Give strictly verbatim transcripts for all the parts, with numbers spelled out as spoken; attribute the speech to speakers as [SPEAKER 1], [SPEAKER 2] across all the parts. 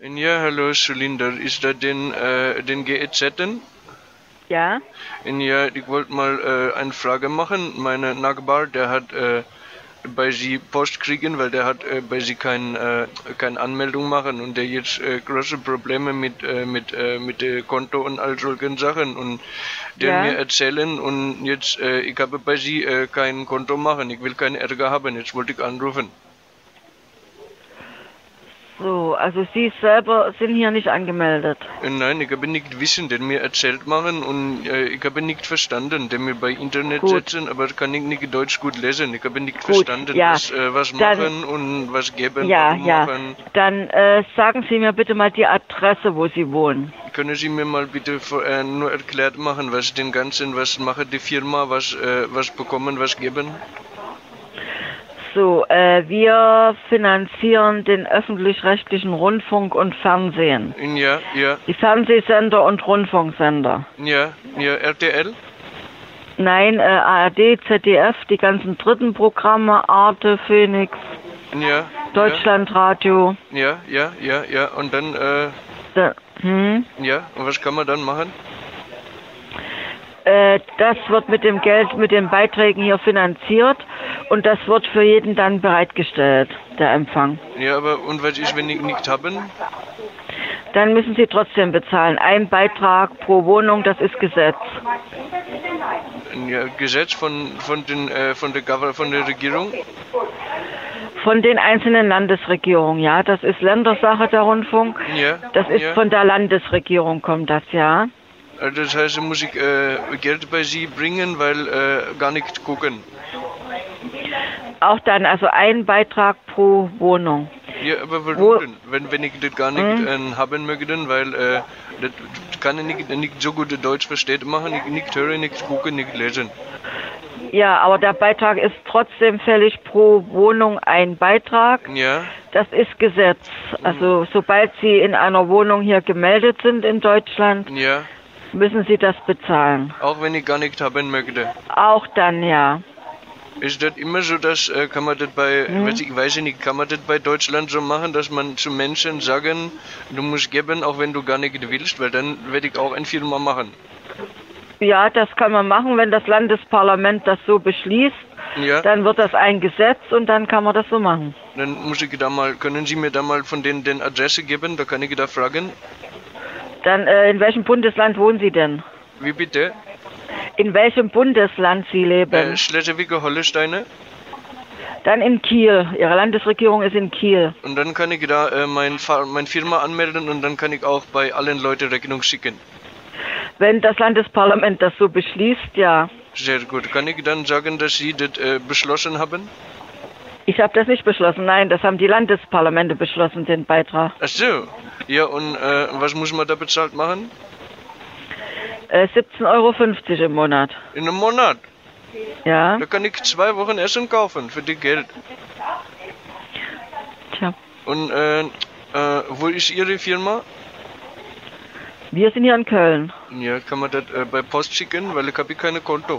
[SPEAKER 1] Ja, hallo, Zylinder. Ist das den, äh, den G E Z?
[SPEAKER 2] Ja?
[SPEAKER 1] Ja, ich wollte mal äh, eine Frage machen. Meine Nachbar, der hat äh, bei Sie Post kriegen, weil der hat äh, bei Sie kein, äh, keine Anmeldung machen und der jetzt äh, große Probleme mit äh, mit äh, mit dem Konto und all solchen Sachen und der
[SPEAKER 2] Ja?
[SPEAKER 1] mir erzählen und jetzt äh, ich habe bei Sie äh, kein Konto machen. Ich will keinen Ärger haben. Jetzt wollte ich anrufen.
[SPEAKER 2] So, also Sie selber sind hier nicht angemeldet.
[SPEAKER 1] Äh, Nein, ich habe nicht Wissen, den mir erzählt machen und äh, ich habe nicht verstanden, den mir bei Internet
[SPEAKER 2] Gut.
[SPEAKER 1] setzen, aber kann ich nicht Deutsch gut lesen. Ich habe nicht
[SPEAKER 2] Gut,
[SPEAKER 1] verstanden,
[SPEAKER 2] ja.
[SPEAKER 1] was, äh, was
[SPEAKER 2] Dann-
[SPEAKER 1] machen und was geben,
[SPEAKER 2] Ja,
[SPEAKER 1] warum
[SPEAKER 2] ja.
[SPEAKER 1] machen.
[SPEAKER 2] Dann äh, sagen Sie mir bitte mal die Adresse, wo Sie wohnen.
[SPEAKER 1] Können Sie mir mal bitte vor, äh, nur erklärt machen, was den ganzen, was macht die Firma, was, äh, was bekommen, was geben?
[SPEAKER 2] So, äh, wir finanzieren den öffentlich-rechtlichen Rundfunk und Fernsehen.
[SPEAKER 1] Ja, ja,
[SPEAKER 2] Die Fernsehsender und Rundfunksender.
[SPEAKER 1] ja, ja, R T L?
[SPEAKER 2] Nein, äh, A R D, Z D F, die ganzen dritten Programme, Arte, Phoenix,
[SPEAKER 1] Ja,
[SPEAKER 2] Deutschlandradio.
[SPEAKER 1] ja, ja, ja, ja, und dann, äh,
[SPEAKER 2] Da, hm?
[SPEAKER 1] ja, und was kann man dann machen?
[SPEAKER 2] Äh, das wird mit dem Geld, mit den Beiträgen hier finanziert und das wird für jeden dann bereitgestellt, der Empfang.
[SPEAKER 1] Ja, aber und was ist, wenn ich nicht haben?
[SPEAKER 2] Dann müssen Sie trotzdem bezahlen. Ein Beitrag pro Wohnung, das ist Gesetz.
[SPEAKER 1] Ja, Gesetz von von den äh, von der Gover von der Regierung.
[SPEAKER 2] Von den einzelnen Landesregierungen, ja. Das ist Ländersache, der Rundfunk.
[SPEAKER 1] Ja.
[SPEAKER 2] Das ist
[SPEAKER 1] ja.
[SPEAKER 2] von der Landesregierung, kommt das, ja.
[SPEAKER 1] Also das heißt, muss ich äh, Geld bei Sie bringen, weil äh, gar nicht gucken.
[SPEAKER 2] Auch dann, also ein Beitrag pro Wohnung.
[SPEAKER 1] Ja, aber warum
[SPEAKER 2] Wo-
[SPEAKER 1] denn? Wenn wenn ich das gar nicht
[SPEAKER 2] Hm?
[SPEAKER 1] äh, haben möchte, weil äh, das kann ich nicht, nicht so gut Deutsch versteht machen, ich nicht hören, nicht gucken, nicht lesen.
[SPEAKER 2] Ja, aber der Beitrag ist trotzdem fällig pro Wohnung ein Beitrag.
[SPEAKER 1] Ja,
[SPEAKER 2] Das ist Gesetz. Also sobald Sie in einer Wohnung hier gemeldet sind in Deutschland,
[SPEAKER 1] ja.
[SPEAKER 2] müssen Sie das bezahlen.
[SPEAKER 1] Auch wenn ich gar nicht haben möchte.
[SPEAKER 2] Auch dann, ja.
[SPEAKER 1] Ist das immer so, dass äh, kann man das bei,
[SPEAKER 2] Hm?
[SPEAKER 1] weiß ich weiß nicht, kann man das bei Deutschland so machen, dass man zu Menschen sagen, du musst geben, auch wenn du gar nicht willst, weil dann werde ich auch eine Firma machen.
[SPEAKER 2] Ja, das kann man machen, wenn das Landesparlament das so beschließt.
[SPEAKER 1] Ja,
[SPEAKER 2] Dann wird das ein Gesetz und dann kann man das so machen.
[SPEAKER 1] dann muss ich da mal, können Sie mir da mal von den, den Adresse geben, da kann ich da fragen.
[SPEAKER 2] Dann, äh, in welchem Bundesland wohnen Sie denn?
[SPEAKER 1] Wie bitte?
[SPEAKER 2] In welchem Bundesland Sie leben?
[SPEAKER 1] Äh, Schleswig-Holstein.
[SPEAKER 2] Dann in Kiel. Ihre Landesregierung ist in Kiel.
[SPEAKER 1] Und dann kann ich da äh, mein, Fa- mein Firma anmelden und dann kann ich auch bei allen Leuten Rechnung schicken.
[SPEAKER 2] Wenn das Landesparlament das so beschließt, ja.
[SPEAKER 1] Sehr gut. Kann ich dann sagen, dass Sie das äh, beschlossen haben?
[SPEAKER 2] Ich habe das nicht beschlossen. Nein, das haben die Landesparlamente beschlossen, den Beitrag.
[SPEAKER 1] Ach so. Ja, und äh, was muss man da bezahlt machen?
[SPEAKER 2] Äh, siebzehn Euro fünfzig im Monat.
[SPEAKER 1] In einem Monat.
[SPEAKER 2] Ja.
[SPEAKER 1] Da kann ich zwei Wochen Essen kaufen für die Geld.
[SPEAKER 2] Tja.
[SPEAKER 1] Und äh, äh, wo ist Ihre Firma?
[SPEAKER 2] Wir sind hier in Köln.
[SPEAKER 1] Ja, kann man das äh, bei Post schicken, weil ich habe keine Konto.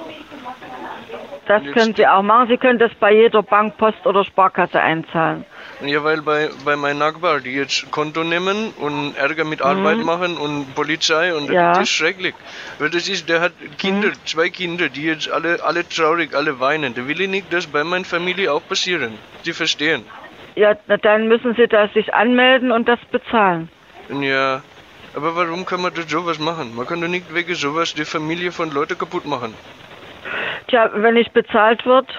[SPEAKER 2] Das
[SPEAKER 1] Jetzt-
[SPEAKER 2] können Sie auch machen. Sie können das bei jeder Bank, Post oder Sparkasse einzahlen.
[SPEAKER 1] Ja, weil bei, bei meinem Nachbar, die jetzt Konto nehmen und Ärger mit Arbeit machen und Polizei und
[SPEAKER 2] Ja.
[SPEAKER 1] das ist schrecklich. Weil das ist, der hat Kinder, zwei Kinder, die jetzt alle, alle traurig, alle weinen. Da will ich nicht, dass bei meiner Familie auch passieren. Sie verstehen.
[SPEAKER 2] Ja, na, dann müssen Sie da sich anmelden und das bezahlen.
[SPEAKER 1] Ja, aber warum kann man das sowas machen? Man kann doch nicht wegen sowas die Familie von Leuten kaputt machen.
[SPEAKER 2] Tja, wenn nicht bezahlt wird,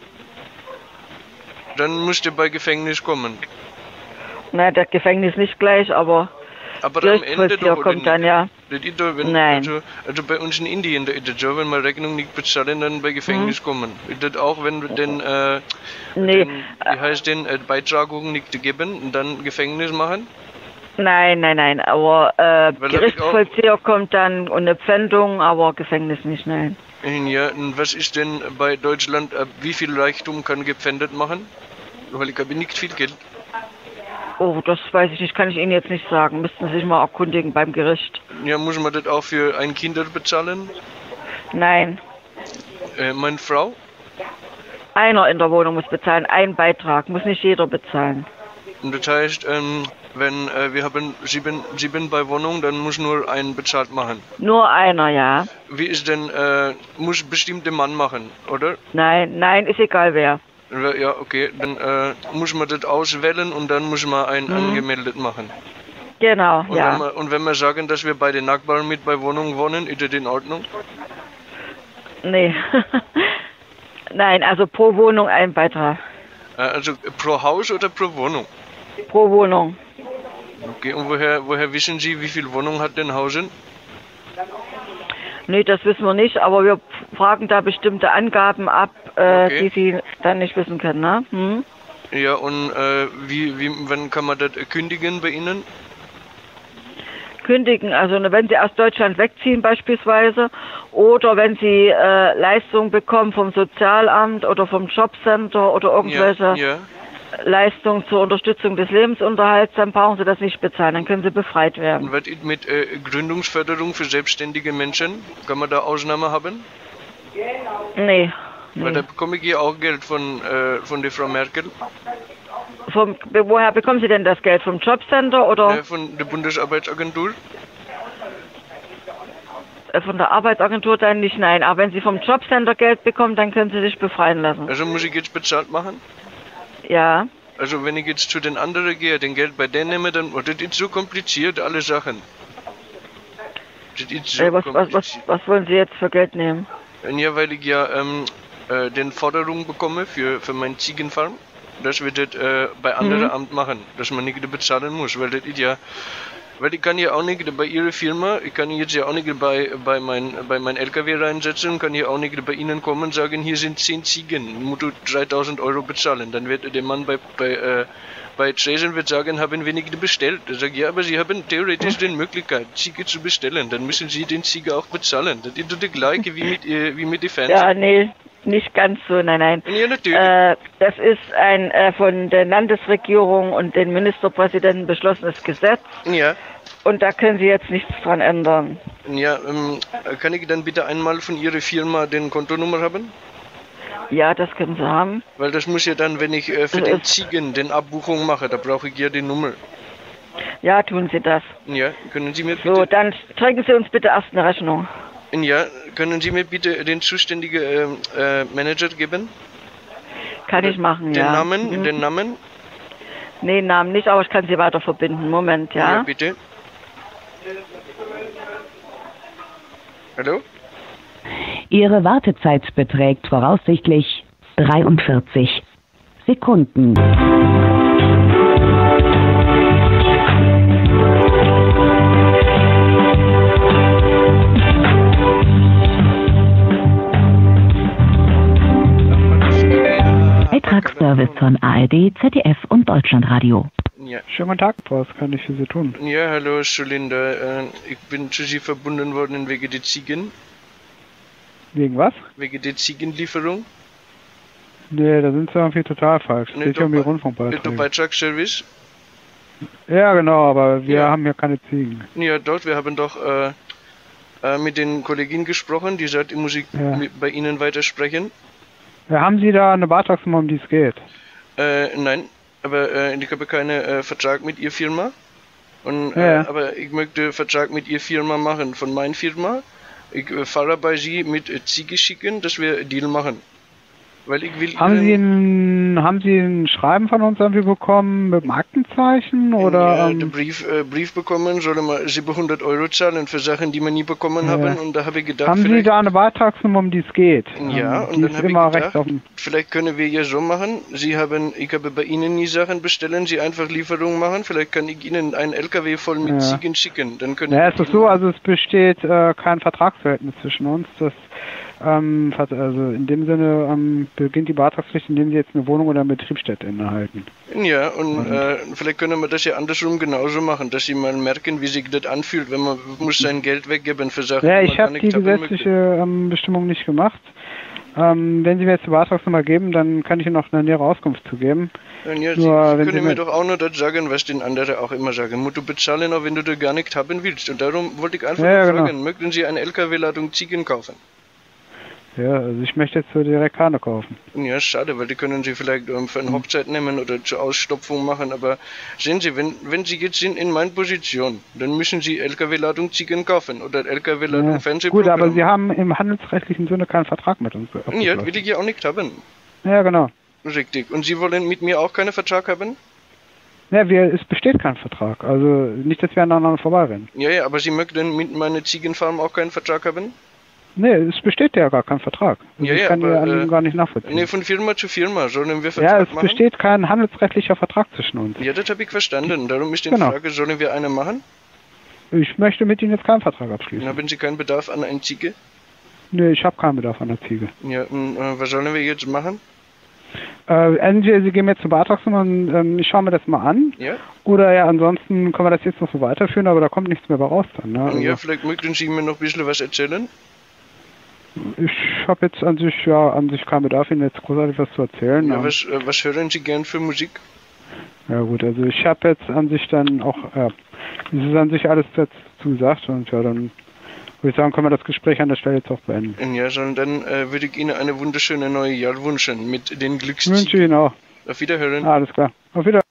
[SPEAKER 1] Dann müsst ihr bei Gefängnis kommen.
[SPEAKER 2] na, das Gefängnis nicht gleich, aber
[SPEAKER 1] Aber am Ende
[SPEAKER 2] Gerichtsvollzieher
[SPEAKER 1] doch, oder
[SPEAKER 2] kommt dann,
[SPEAKER 1] nicht?
[SPEAKER 2] ja.
[SPEAKER 1] Das ist doch, wenn,
[SPEAKER 2] Nein.
[SPEAKER 1] Also, also bei uns in Indien, da ist das so, wenn man Rechnung nicht bezahlen, dann bei Gefängnis
[SPEAKER 2] Mhm.
[SPEAKER 1] kommen. Ist das auch, wenn wir den, äh,
[SPEAKER 2] Nee,
[SPEAKER 1] den wie heißt den, äh, Beitragung nicht geben und dann Gefängnis machen?
[SPEAKER 2] nein, nein, nein, aber äh,
[SPEAKER 1] Weil
[SPEAKER 2] Gerichtsvollzieher kommt dann und eine Pfändung, aber Gefängnis nicht, nein.
[SPEAKER 1] Ja, und was ist denn bei Deutschland, äh, wie viel Reichtum kann gepfändet machen? Weil ich habe nicht viel Geld.
[SPEAKER 2] Oh, das weiß ich nicht, kann ich Ihnen jetzt nicht sagen. Müssten Sie sich mal erkundigen beim Gericht.
[SPEAKER 1] Ja, muss man das auch für ein Kinder bezahlen?
[SPEAKER 2] Nein,
[SPEAKER 1] Äh, meine Frau?
[SPEAKER 2] einer in der Wohnung muss bezahlen, ein Beitrag, muss nicht jeder bezahlen.
[SPEAKER 1] Und das heißt, ähm, wenn äh, wir haben sieben, sieben bei Wohnung, dann muss nur ein bezahlt machen.
[SPEAKER 2] Nur einer, ja.
[SPEAKER 1] Wie ist denn, äh, muss bestimmt der Mann machen, oder?
[SPEAKER 2] Nein, nein, ist egal wer.
[SPEAKER 1] Ja, okay, dann äh, muss man das auswählen und dann muss man einen
[SPEAKER 2] Mhm.
[SPEAKER 1] angemeldet machen.
[SPEAKER 2] Genau,
[SPEAKER 1] Und,
[SPEAKER 2] ja.
[SPEAKER 1] wenn wir, und wenn wir sagen, dass wir bei den Nachbarn mit bei Wohnung wohnen, ist das in Ordnung?
[SPEAKER 2] Nee. Nein, also pro Wohnung ein Beitrag.
[SPEAKER 1] Äh, also pro Haus oder pro Wohnung?
[SPEAKER 2] Pro Wohnung.
[SPEAKER 1] Okay, und woher, woher wissen Sie, wie viel Wohnung hat denn Hausen?
[SPEAKER 2] Nee, das wissen wir nicht, aber wir fragen da bestimmte Angaben ab, äh,
[SPEAKER 1] Okay.
[SPEAKER 2] die Sie dann nicht wissen können, ne? Hm?
[SPEAKER 1] Ja, und äh, wie, wie, wann kann man das kündigen bei Ihnen?
[SPEAKER 2] Kündigen, also ne, wenn Sie aus Deutschland wegziehen beispielsweise oder wenn Sie äh, Leistungen bekommen vom Sozialamt oder vom Jobcenter oder irgendwelche
[SPEAKER 1] Ja, ja.
[SPEAKER 2] Leistungen zur Unterstützung des Lebensunterhalts, dann brauchen Sie das nicht bezahlen, dann können Sie befreit werden.
[SPEAKER 1] Und was ist mit äh, Gründungsförderung für selbstständige Menschen? Kann man da Ausnahme haben?
[SPEAKER 2] Nee.
[SPEAKER 1] Weil
[SPEAKER 2] nee.
[SPEAKER 1] da bekomme ich ja auch Geld von, äh, von der Frau Merkel,
[SPEAKER 2] Vom, woher bekommen Sie denn das Geld? Vom Jobcenter oder
[SPEAKER 1] äh, von der Bundesarbeitsagentur.
[SPEAKER 2] äh, von der Arbeitsagentur dann nicht? Nein, aber wenn Sie vom Jobcenter Geld bekommen, dann können Sie sich befreien lassen.
[SPEAKER 1] Also muss ich jetzt bezahlt machen?
[SPEAKER 2] Ja.
[SPEAKER 1] Also wenn ich jetzt zu den anderen gehe, den Geld bei denen nehme, dann, oh, das ist so kompliziert, alle Sachen. Das ist so
[SPEAKER 2] Äh, was, was, was,
[SPEAKER 1] kompliziert.
[SPEAKER 2] was wollen Sie jetzt für Geld nehmen?
[SPEAKER 1] Ja, weil ich ja ähm, äh, den Forderung bekomme für, für meine Ziegenfarm, dass wir das äh, bei anderen
[SPEAKER 2] Mhm.
[SPEAKER 1] Amt machen, dass man nicht bezahlen muss, weil das ist ja, weil ich kann ja auch nicht bei Ihrer Firma, ich kann jetzt ja auch nicht bei, bei mein, bei mein L K W reinsetzen, kann ja auch nicht bei Ihnen kommen und sagen, hier sind zehn Ziegen, musst du dreitausend Euro bezahlen, dann wird der Mann bei, bei, äh, bei Tresen wird sagen, haben wir nicht bestellt. Er sagt, ja, aber Sie haben theoretisch die Möglichkeit, Ziege zu bestellen, dann müssen Sie den Ziege auch bezahlen. Das ist doch das Gleiche wie mit, äh, wie mit den Fans.
[SPEAKER 2] Ja, nee, nicht ganz so, nein, nein.
[SPEAKER 1] Ja, natürlich.
[SPEAKER 2] Äh, das ist ein äh, von der Landesregierung und den Ministerpräsidenten beschlossenes Gesetz
[SPEAKER 1] Ja,
[SPEAKER 2] und da können Sie jetzt nichts dran ändern.
[SPEAKER 1] ja, ähm, kann ich dann bitte einmal von Ihrer Firma den Kontonummer haben?
[SPEAKER 2] Ja, das können Sie haben.
[SPEAKER 1] Weil das muss ja dann, wenn ich äh, für
[SPEAKER 2] Das
[SPEAKER 1] den
[SPEAKER 2] ist-
[SPEAKER 1] Ziegen den Abbuchung mache, da brauche ich ja die Nummer.
[SPEAKER 2] Ja, tun Sie das.
[SPEAKER 1] Ja, können Sie mir
[SPEAKER 2] So,
[SPEAKER 1] bitte,
[SPEAKER 2] dann trinken Sie uns bitte erst eine Rechnung.
[SPEAKER 1] ja, können Sie mir bitte den zuständigen ähm, äh, Manager geben?
[SPEAKER 2] Kann ich machen,
[SPEAKER 1] Den
[SPEAKER 2] ja.
[SPEAKER 1] Namen,
[SPEAKER 2] Mhm.
[SPEAKER 1] den Namen?
[SPEAKER 2] Nee, Namen nicht, aber ich kann Sie weiter verbinden. Moment, ja.
[SPEAKER 1] bitte. Hallo?
[SPEAKER 3] Ihre Wartezeit beträgt voraussichtlich dreiundvierzig Sekunden. Beitragsservice von A R D, Z D F und Deutschlandradio.
[SPEAKER 1] Ja.
[SPEAKER 4] Schönen guten Tag, was kann ich für Sie tun?
[SPEAKER 1] Ja, hallo, Solinda. Äh, ich bin zu Sie verbunden worden wegen der Ziegen,
[SPEAKER 4] Wegen was?
[SPEAKER 1] wegen der Ziegenlieferung.
[SPEAKER 4] Nee, da sind Sie irgendwie total falsch. Es
[SPEAKER 1] Nee,
[SPEAKER 4] geht ja um die
[SPEAKER 1] doch, Der
[SPEAKER 4] Rundfunkbeiträge.
[SPEAKER 1] Beitragsservice.
[SPEAKER 4] Ja, genau, aber wir
[SPEAKER 1] Ja.
[SPEAKER 4] haben ja keine Ziegen.
[SPEAKER 1] Ja, dort, wir haben doch äh, äh, mit den Kolleginnen gesprochen, die sagt, ich muss ich
[SPEAKER 4] Ja.
[SPEAKER 1] mit, bei Ihnen weitersprechen.
[SPEAKER 4] Ja, haben Sie da eine Beitragsnummer, um die es geht?
[SPEAKER 1] Äh, nein, aber äh, ich habe keinen äh, Vertrag mit Ihr Firma. Und,
[SPEAKER 4] Ja.
[SPEAKER 1] äh, aber ich möchte Vertrag mit Ihr Firma machen, von meiner Firma. Ich äh, fahre bei Sie mit äh, Ziege schicken, dass wir einen Deal machen. Weil ich will
[SPEAKER 4] Haben Sie,
[SPEAKER 1] Ihnen,
[SPEAKER 4] ein, haben Sie ein Schreiben von uns irgendwie bekommen mit einem Aktenzeichen? Oder,
[SPEAKER 1] äh, den
[SPEAKER 4] ähm,
[SPEAKER 1] Brief, äh, Brief bekommen, soll mal siebenhundert Euro zahlen für Sachen, die wir nie bekommen
[SPEAKER 4] Ja.
[SPEAKER 1] haben. Und da habe ich gedacht,
[SPEAKER 4] haben Sie
[SPEAKER 1] vielleicht,
[SPEAKER 4] da eine Beitragsnummer, um die es geht?
[SPEAKER 1] ja,
[SPEAKER 4] ähm,
[SPEAKER 1] und
[SPEAKER 4] die
[SPEAKER 1] dann
[SPEAKER 4] ist
[SPEAKER 1] habe ich
[SPEAKER 4] immer
[SPEAKER 1] gedacht,
[SPEAKER 4] rechts auf dem...
[SPEAKER 1] vielleicht können wir ja so machen. Sie haben, ich habe bei Ihnen nie Sachen bestellen, Sie einfach Lieferung machen. Vielleicht kann ich Ihnen einen L K W voll mit
[SPEAKER 4] Ja.
[SPEAKER 1] Ziegen schicken. Dann können
[SPEAKER 4] Ja,
[SPEAKER 1] wir
[SPEAKER 4] es ist
[SPEAKER 1] Deal
[SPEAKER 4] so,
[SPEAKER 1] machen.
[SPEAKER 4] also es besteht äh, kein Vertragsverhältnis zwischen uns. Das, ähm, hat- also in dem Sinne ähm, beginnt die Beitragspflicht, indem Sie jetzt eine Wohnung oder eine Betriebsstätte innehalten.
[SPEAKER 1] Ja, und äh, vielleicht können wir das ja andersrum genauso machen, dass Sie mal merken, wie sich das anfühlt, wenn man muss sein Geld weggeben für Sachen,
[SPEAKER 4] Ja,
[SPEAKER 1] die
[SPEAKER 4] ich
[SPEAKER 1] man gar
[SPEAKER 4] habe die
[SPEAKER 1] nicht haben
[SPEAKER 4] gesetzliche
[SPEAKER 1] möchte.
[SPEAKER 4] ähm, Bestimmung nicht gemacht. Ähm, wenn Sie mir jetzt die Beitragsnummer geben, dann kann ich Ihnen noch eine nähere Auskunft zu geben.
[SPEAKER 1] Und ja,
[SPEAKER 4] Nur,
[SPEAKER 1] Sie
[SPEAKER 4] wenn
[SPEAKER 1] können
[SPEAKER 4] Sie
[SPEAKER 1] mir
[SPEAKER 4] mir-
[SPEAKER 1] doch auch nur das sagen, was den anderen auch immer sagen. Musst du bezahlen, auch wenn du das gar nicht haben willst. Und darum wollte ich einfach
[SPEAKER 4] Ja,
[SPEAKER 1] nur
[SPEAKER 4] ja, genau.
[SPEAKER 1] fragen, möchten Sie eine L K W-Ladung Ziegen kaufen?
[SPEAKER 4] Ja, also ich möchte jetzt so direkt keine kaufen.
[SPEAKER 1] Ja, schade, weil die können Sie vielleicht ähm, für eine Hochzeit nehmen oder zur Ausstopfung machen, aber sehen Sie, wenn, wenn Sie jetzt sind in meiner Position, dann müssen Sie L K W-Ladung Ziegen kaufen oder L K W-Ladung
[SPEAKER 4] Ja.
[SPEAKER 1] Fernsehprogramm.
[SPEAKER 4] Gut, aber Sie haben im handelsrechtlichen Sinne keinen Vertrag mit uns
[SPEAKER 1] Ja,
[SPEAKER 4] abgeschlossen.
[SPEAKER 1] will ich ja auch nicht haben.
[SPEAKER 4] Ja, genau.
[SPEAKER 1] Richtig. Und Sie wollen mit mir auch keinen Vertrag haben?
[SPEAKER 4] Ja, wir, es besteht kein Vertrag. Also nicht, dass wir aneinander vorbeirennen.
[SPEAKER 1] Ja, ja, aber Sie möchten mit meiner Ziegenfarm auch keinen Vertrag haben?
[SPEAKER 4] Nee, es besteht ja gar kein Vertrag. Also
[SPEAKER 1] Ja,
[SPEAKER 4] ich
[SPEAKER 1] ja,
[SPEAKER 4] kann
[SPEAKER 1] aber,
[SPEAKER 4] Ihr Anliegen
[SPEAKER 1] äh,
[SPEAKER 4] gar nicht nachvollziehen.
[SPEAKER 1] Nee, von Firma zu Firma sollen wir
[SPEAKER 4] ja,
[SPEAKER 1] Vertrag
[SPEAKER 4] es
[SPEAKER 1] machen?
[SPEAKER 4] besteht kein handelsrechtlicher Vertrag zwischen uns.
[SPEAKER 1] Ja, das habe ich verstanden. Darum ist die
[SPEAKER 4] Genau.
[SPEAKER 1] Frage, sollen wir einen machen?
[SPEAKER 4] Ich möchte mit Ihnen jetzt keinen Vertrag abschließen.
[SPEAKER 1] Haben Sie keinen Bedarf an einer Ziege?
[SPEAKER 4] Nee, ich habe keinen Bedarf an der Ziege.
[SPEAKER 1] Ja, und, äh, was sollen wir jetzt machen?
[SPEAKER 4] Äh, entweder Sie gehen mir zur Beitragsnummer und ähm, ich schaue mir das mal an.
[SPEAKER 1] Ja?
[SPEAKER 4] Oder ja, ansonsten können wir das jetzt noch so weiterführen, aber da kommt nichts mehr bei raus dann. Ne? Also,
[SPEAKER 1] Ja, vielleicht möchten Sie mir noch ein bisschen was erzählen?
[SPEAKER 4] ich habe jetzt an sich ja an sich keinen Bedarf, Ihnen jetzt großartig was zu erzählen.
[SPEAKER 1] Ja,
[SPEAKER 4] aber-
[SPEAKER 1] was, äh, was hören Sie gern für Musik?
[SPEAKER 4] Ja gut, also ich habe jetzt an sich dann auch, ja, es ist an sich alles dazu gesagt und ja, dann würde ich sagen, können wir das Gespräch an der Stelle jetzt auch beenden.
[SPEAKER 1] Ja, sondern dann äh, würde ich Ihnen eine wunderschöne neue Jahr wünschen mit den
[SPEAKER 4] Ich wünsche
[SPEAKER 1] Glücksziegen.
[SPEAKER 4] Ihnen auch.
[SPEAKER 1] Auf Wiederhören.
[SPEAKER 4] Alles klar. Auf Wiedersehen.